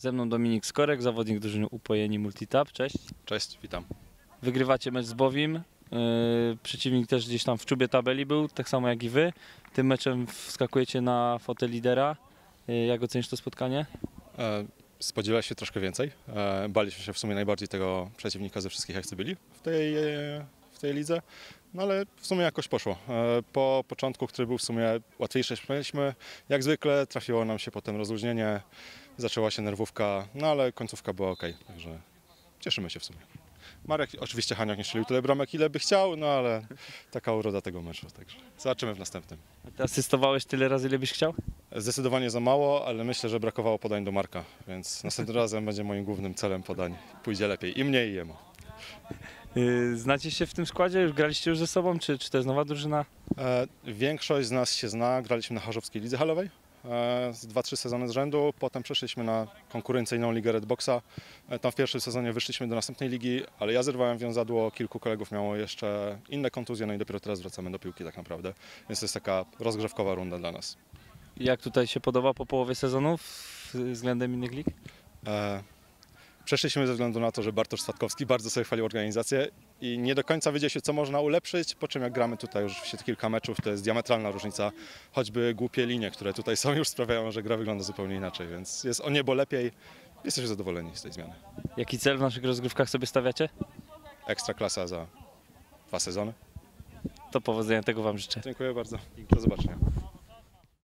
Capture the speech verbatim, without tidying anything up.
Ze mną Dominik Skorek, zawodnik drużyny Upojeni Multitap. Cześć. Cześć, witam. Wygrywacie mecz z Bowim. Yy, przeciwnik też gdzieś tam w czubie tabeli był, tak samo jak i wy. Tym meczem wskakujecie na fotel lidera. Yy, jak ocenisz to spotkanie? E, spodziewałem się troszkę więcej. E, baliśmy się w sumie najbardziej tego przeciwnika ze wszystkich, jak byli w tej, e, w tej lidze. No ale w sumie jakoś poszło. E, po początku, który był w sumie łatwiejszy, mieliśmy, jak zwykle trafiło nam się potem rozluźnienie, zaczęła się nerwówka, no ale końcówka była ok, także cieszymy się w sumie. Marek oczywiście Haniak nie strzelił tyle bramek, ile by chciał, no ale taka uroda tego meczu, także zobaczymy w następnym. Ty asystowałeś tyle razy, ile byś chciał? Zdecydowanie za mało, ale myślę, że brakowało podań do Marka, więc następnym razem będzie moim głównym celem podań. Pójdzie lepiej i mnie i jemu. Yy, znacie się w tym składzie? Już graliście już ze sobą, czy, czy to jest nowa drużyna? E, większość z nas się zna, graliśmy na Chorzowskiej Lidze Halowej e, z dwa trzy sezony z rzędu, potem przeszliśmy na konkurencyjną ligę Redboxa. E, tam w pierwszym sezonie wyszliśmy do następnej ligi, ale ja zerwałem wiązadło, kilku kolegów miało jeszcze inne kontuzje, no i dopiero teraz wracamy do piłki tak naprawdę, więc to jest taka rozgrzewkowa runda dla nas. Jak tutaj się podoba po połowie sezonu względem innych lig? E, Przeszliśmy ze względu na to, że Bartosz Swatkowski bardzo sobie chwalił organizację i nie do końca wiedział się, co można ulepszyć, po czym jak gramy tutaj już w kilka meczów, to jest diametralna różnica. Choćby głupie linie, które tutaj są, już sprawiają, że gra wygląda zupełnie inaczej, więc jest o niebo lepiej. Jesteśmy zadowoleni z tej zmiany. Jaki cel w naszych rozgrywkach sobie stawiacie? Ekstra klasa za dwa sezony. To powodzenia, tego wam życzę. Dziękuję bardzo. Do zobaczenia.